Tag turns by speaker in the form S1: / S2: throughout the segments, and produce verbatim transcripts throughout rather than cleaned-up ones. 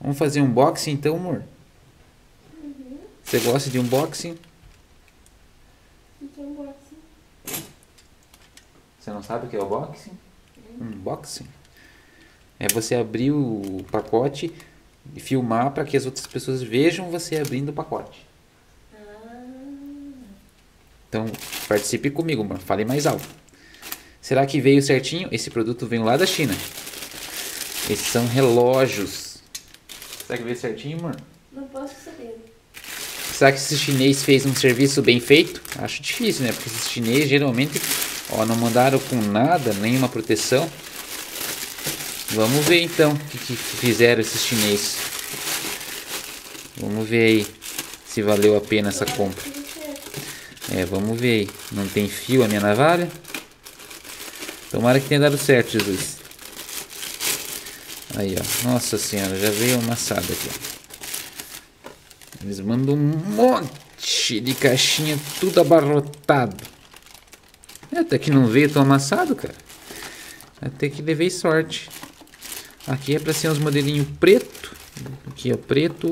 S1: Vamos fazer um unboxing então, amor?
S2: Uhum.
S1: Você gosta de unboxing?
S2: O que é unboxing?
S1: Você não sabe o que é unboxing?
S2: Uhum.
S1: Unboxing é você abrir o pacote e filmar para que as outras pessoas vejam você abrindo o pacote.
S2: Ah.
S1: Então, participe comigo, amor. Fale mais alto. Será que veio certinho? Esse produto veio lá da China. Esses são relógios. Será que veio certinho, amor?
S2: Não posso saber.
S1: Será que esse chinês fez um serviço bem feito? Acho difícil, né? Porque esses chineses geralmente, ó, não mandaram com nada, nenhuma proteção. Vamos ver então o que, que fizeram esses chineses. Vamos ver aí se valeu a pena essa compra. É, vamos ver aí. Não tem fio a minha navalha? Tomara que tenha dado certo, Jesus. Aí, ó. Nossa senhora, já veio amassado aqui, ó. Eles mandam um monte de caixinha, tudo abarrotado. Até que não veio tão amassado, cara. Até que levei sorte. Aqui é para ser uns modelinhos preto. Aqui é preto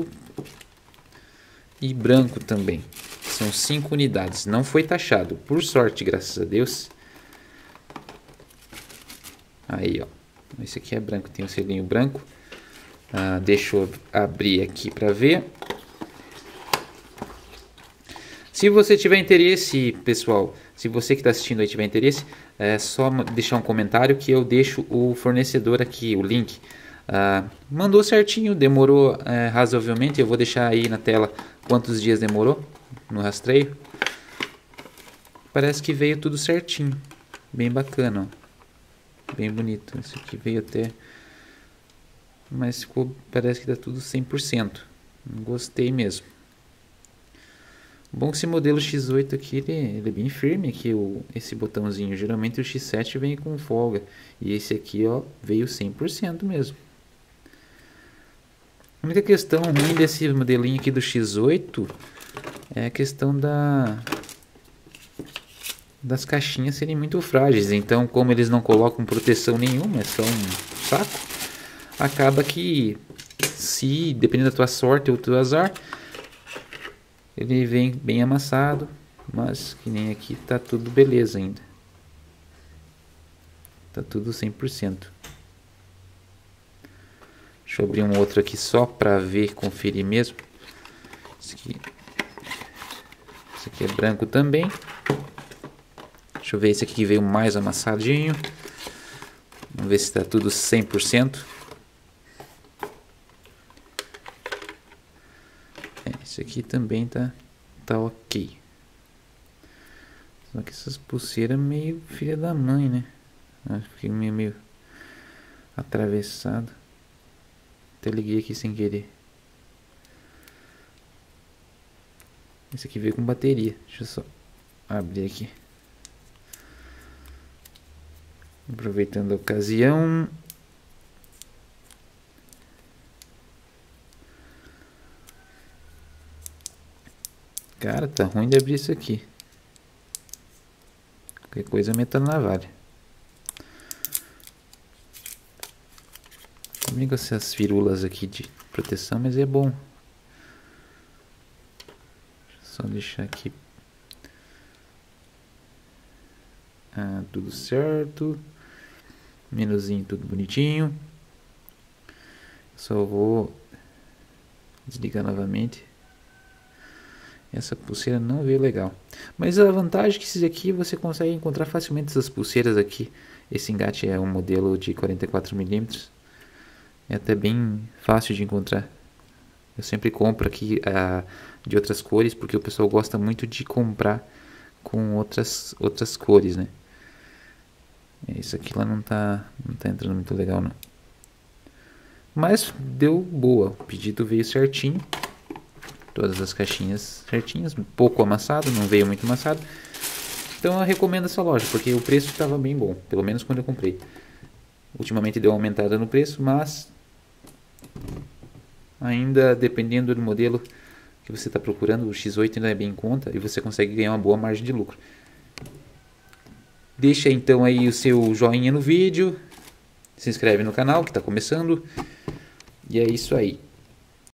S1: e branco também. São cinco unidades. Não foi taxado, por sorte, graças a Deus. Aí, ó. Esse aqui é branco, tem um selinho branco. Ah, deixa eu abrir aqui para ver. Se você tiver interesse, pessoal, se você que está assistindo aí tiver interesse, é só deixar um comentário que eu deixo o fornecedor aqui, o link. Ah, mandou certinho, demorou é, razoavelmente. Eu vou deixar aí na tela quantos dias demorou no rastreio. Parece que veio tudo certinho, bem bacana, ó. Bem bonito. Esse aqui veio até, mas ficou, parece que dá tudo cem por cento. Gostei mesmo. Bom que esse modelo X oito aqui, ele, ele é bem firme aqui, o, esse botãozinho. Geralmente o X sete vem com folga. E esse aqui, ó, veio cem por cento mesmo. A única questão ruim desse modelinho aqui do X oito é a questão da, das caixinhas serem muito frágeis. Então, como eles não colocam proteção nenhuma, é só um saco, acaba que, se dependendo da tua sorte ou do teu azar, ele vem bem amassado, mas que nem aqui tá tudo beleza ainda. Tá tudo cem por cento. Deixa eu abrir um outro aqui só para ver, conferir mesmo. Esse aqui, esse aqui é branco também. Deixa eu ver esse aqui que veio mais amassadinho. Vamos ver se está tudo cem por cento. Esse aqui também tá, tá ok. Só que essas pulseiras meio filha da mãe, né? Fiquei meio, meio atravessado. Até liguei aqui sem querer. Esse aqui veio com bateria. Deixa eu só abrir aqui. Aproveitando a ocasião. Cara, tá ruim de abrir isso aqui. Qualquer coisa meta na navalha. Comigo essas firulas aqui de proteção, mas é bom. Só deixar aqui. Ah, tudo certo. Menuzinho tudo bonitinho. Só vou desligar novamente. Essa pulseira não veio legal. Mas a vantagem é que esses aqui você consegue encontrar facilmente essas pulseiras aqui. Esse engate é um modelo de quarenta e quatro milímetros. É até bem fácil de encontrar. Eu sempre compro aqui uh, de outras cores, porque o pessoal gosta muito de comprar com outras, outras cores, né? Isso aqui lá não tá, não tá entrando muito legal, não. Mas deu boa. O pedido veio certinho. Todas as caixinhas certinhas, pouco amassado, não veio muito amassado. Então eu recomendo essa loja, porque o preço estava bem bom, pelo menos quando eu comprei. Ultimamente deu uma aumentada no preço, mas ainda dependendo do modelo que você está procurando, o X oito ainda é bem em conta e você consegue ganhar uma boa margem de lucro. Deixa então aí o seu joinha no vídeo, se inscreve no canal que está começando, e é isso aí.